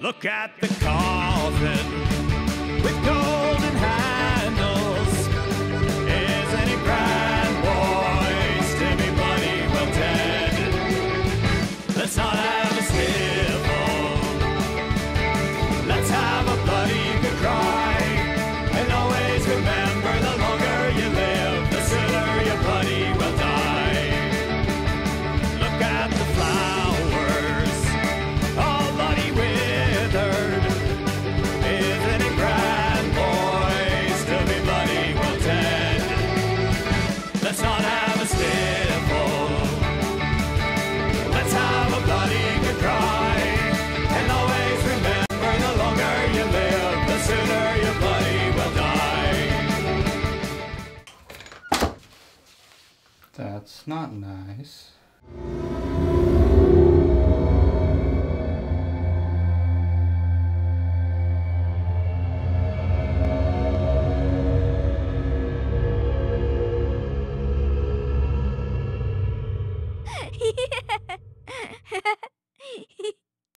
Look at the coffin with golden handles. Isn't it grand, boys, to be bloody well dead? Let's not have a sniffle. Let's have a bloody good cry. And always remember, the longer you live, the sooner your bloody will die. Look at the flowers, all bloody withered. Isn't it grand, boys, to be bloody well dead? Let's not have a sniffle. Let's have a bloody good cry. And always remember, the longer you live, the sooner your bloody will die. That's not nice.